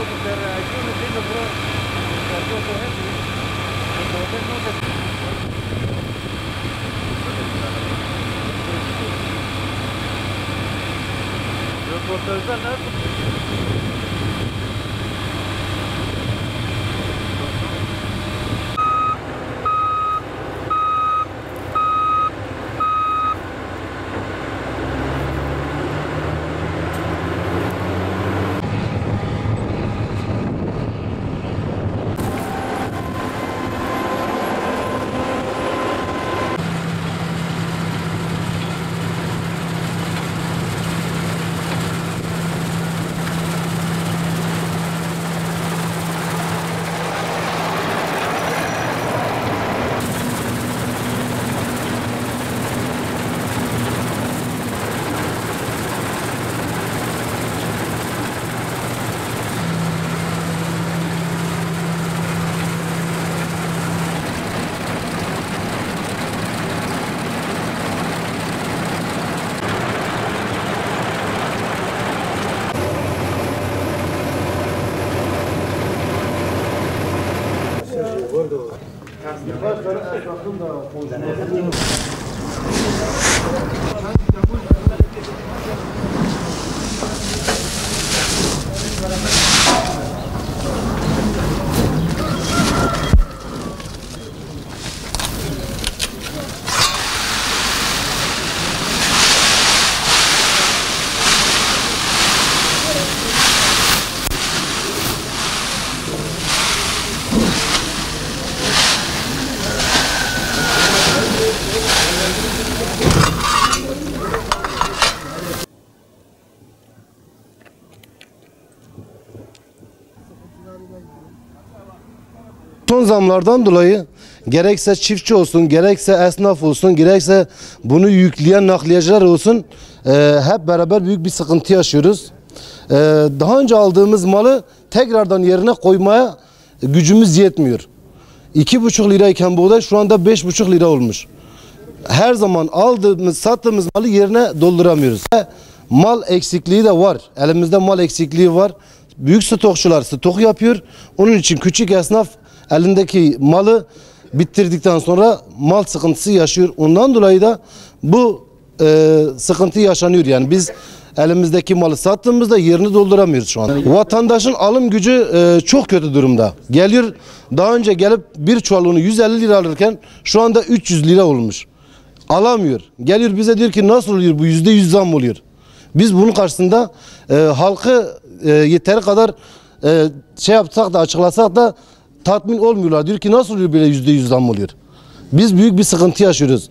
Röportajda nasıl? Son zamlardan dolayı gerekse çiftçi olsun, gerekse esnaf olsun, gerekse bunu yükleyen nakliyeciler olsun hep beraber büyük bir sıkıntı yaşıyoruz. Daha önce aldığımız malı tekrardan yerine koymaya gücümüz yetmiyor. 2,5 lirayken buğday şu anda 5,5 lira olmuş. Her zaman aldığımız, sattığımız malı yerine dolduramıyoruz. Mal eksikliği de var. Elimizde mal eksikliği var. Büyük stokçular stok yapıyor. Onun için küçük esnaf elindeki malı bitirdikten sonra mal sıkıntısı yaşıyor. Ondan dolayı da bu sıkıntı yaşanıyor. Yani biz elimizdeki malı sattığımızda yerini dolduramıyoruz şu an. Vatandaşın alım gücü çok kötü durumda. Geliyor, daha önce gelip bir çuvalını 150 lira alırken şu anda 300 lira olmuş. Alamıyor. Geliyor bize diyor ki nasıl oluyor bu, %100 zam oluyor. Biz bunun karşısında halkı yeteri kadar şey yapsak da, açıklasak da tatmin olmuyorlar. Diyor ki nasıl oluyor böyle %100 zam oluyor. Biz büyük bir sıkıntı yaşıyoruz.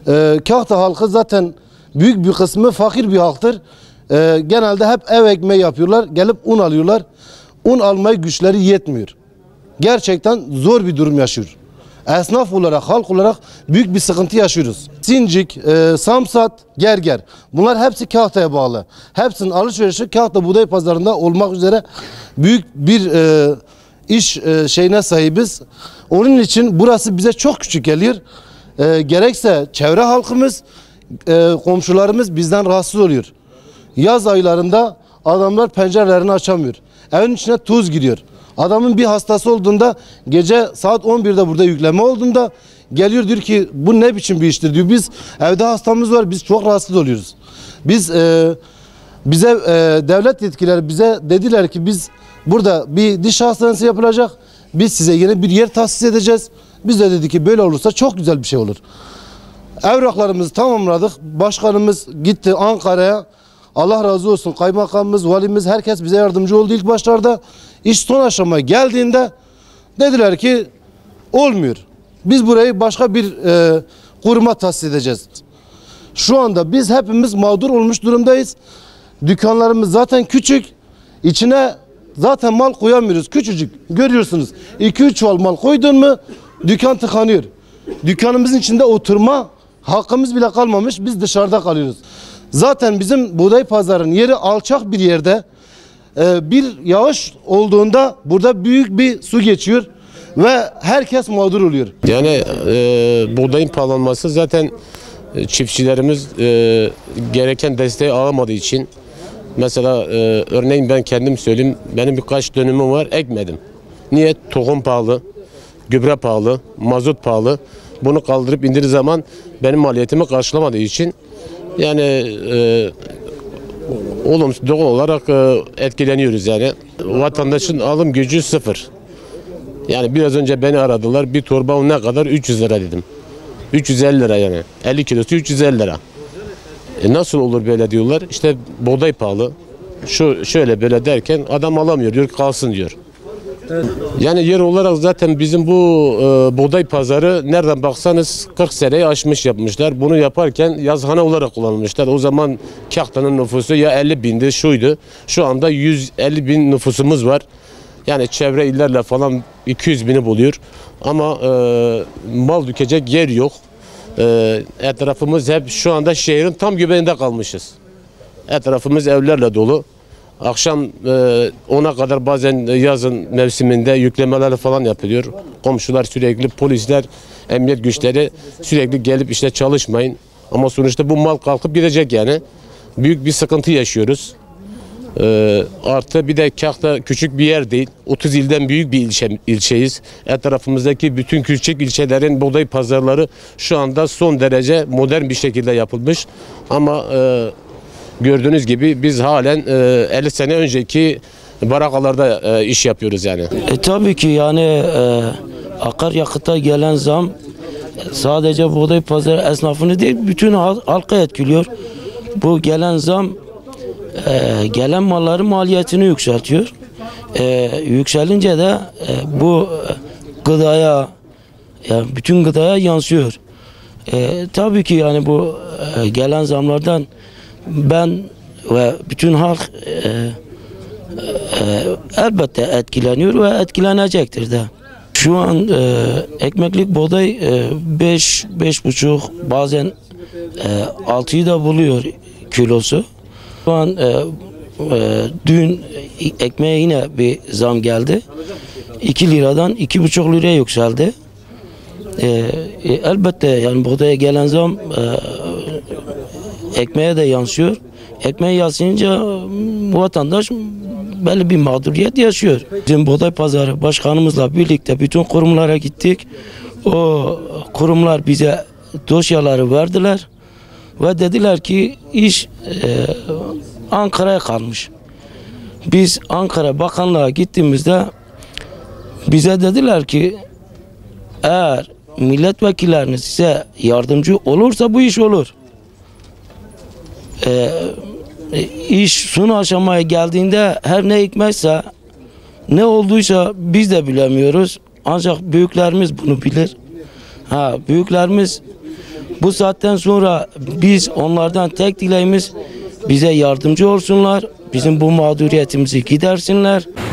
Kahta halkı zaten büyük bir kısmı fakir bir halktır. Genelde hep ev ekmeği yapıyorlar. Gelip un alıyorlar. Un almaya güçleri yetmiyor. Gerçekten zor bir durum yaşıyor. Esnaf olarak, halk olarak büyük bir sıkıntı yaşıyoruz. Sincik, Samsat, Gerger. Bunlar hepsi Kahta'ya bağlı. Hepsinin alışverişi Kahta Buğday Pazarı'nda olmak üzere büyük bir iş şeyine sahibiz. Onun için burası bize çok küçük geliyor. Gerekse çevre halkımız, komşularımız bizden rahatsız oluyor. Yaz aylarında adamlar pencerelerini açamıyor. Evin içine tuz giriyor. Adamın bir hastası olduğunda gece saat 11'de burada yükleme olduğunda geliyor diyor ki bu ne biçim bir iştir diyor. Biz evde hastamız var, biz çok rahatsız oluyoruz. Bize devlet yetkilileri bize dediler ki biz burada bir diş hastanesi yapılacak. Biz size yeni bir yer tahsis edeceğiz. Biz de dedik ki böyle olursa çok güzel bir şey olur. Evraklarımızı tamamladık. Başkanımız gitti Ankara'ya. Allah razı olsun, kaymakamımız, valimiz, herkes bize yardımcı oldu ilk başlarda. İş son aşamaya geldiğinde dediler ki olmuyor. Biz burayı başka bir kuruma tahsis edeceğiz. Şu anda biz hepimiz mağdur olmuş durumdayız. Dükkanlarımız zaten küçük. İçine zaten mal koyamıyoruz. Küçücük. Görüyorsunuz. 2-3 çuval mal koydun mu dükkan tıkanıyor. Dükkanımızın içinde oturma hakkımız bile kalmamış. Biz dışarıda kalıyoruz. Zaten bizim buğday pazarının yeri alçak bir yerde. Bir yağış olduğunda burada büyük bir su geçiyor ve herkes mağdur oluyor. Yani buğdayın pahalanması zaten çiftçilerimiz gereken desteği alamadığı için Mesela örneğin ben kendim söyleyeyim. Benim birkaç dönümüm var, ekmedim. Niye? Tohum pahalı, gübre pahalı, mazot pahalı. Bunu kaldırıp indirdiği zaman benim maliyetimi karşılamadığı için yani olumsuz doğal olarak etkileniyoruz yani. Vatandaşın alım gücü sıfır. Yani biraz önce beni aradılar. Bir torba o ne kadar? 300 lira dedim. 350 lira yani. 50 kilosu 350 lira. Nasıl olur böyle diyorlar. İşte buğday pahalı. Şöyle böyle derken adam alamıyor diyor, kalsın diyor. Evet. Yani yer olarak zaten bizim bu buğday pazarı nereden baksanız 40 seneyi aşmış yapmışlar. Bunu yaparken yazhane olarak kullanmışlar. O zaman Kahta'nın nüfusu ya 50 bindi şuydu. Şu anda 150 bin nüfusumuz var. Yani çevre illerle falan 200 bini buluyor. Ama mal dükecek yer yok. Etrafımız hep şu anda şehrin tam göbeğinde kalmışız. Etrafımız evlerle dolu. Akşam 10'a kadar bazen yazın mevsiminde yüklemeler falan yapılıyor. Komşular sürekli, polisler, emniyet güçleri sürekli gelip işte çalışmayın. Ama sonuçta bu mal kalkıp gidecek yani. Büyük bir sıkıntı yaşıyoruz. Artı bir de Kahta küçük bir yer değil. 30 ilden büyük bir ilçeyiz. Etrafımızdaki bütün küçük ilçelerin buğday pazarları şu anda son derece modern bir şekilde yapılmış. Ama gördüğünüz gibi biz halen 50 sene önceki barakalarda iş yapıyoruz yani. Tabii ki yani akaryakıta gelen zam sadece buğday pazarı esnafını değil bütün halkı etkiliyor. Bu gelen zam gelen malların maliyetini yükseltiyor. Yükselince de bu gıdaya yani bütün gıdaya yansıyor. Tabii ki yani bu gelen zamlardan ben ve bütün halk elbette etkileniyor ve etkilenecektir de. Şu an ekmeklik buğday 5-5,5 bazen 6'yı da buluyor kilosu. Şu an dün ekmeğe yine bir zam geldi. 2 liradan 2,5 liraya yükseldi. Elbette yani buğdaya gelen zam ekmeğe de yansıyor. Ekmeğe yansıyınca vatandaş belli bir mağduriyet yaşıyor. Bizim buğday pazarı başkanımızla birlikte bütün kurumlara gittik. O kurumlar bize dosyaları verdiler ve dediler ki iş Ankara'ya kalmış. Biz Ankara Bakanlığa gittiğimizde bize dediler ki eğer milletvekilleriniz size yardımcı olursa bu iş olur. İş son aşamaya geldiğinde her ne hikmetse ne olduysa biz de bilemiyoruz. Ancak büyüklerimiz bunu bilir. Büyüklerimiz bu saatten sonra biz onlardan tek dileğimiz bize yardımcı olsunlar. Bizim bu mağduriyetimizi gidersinler.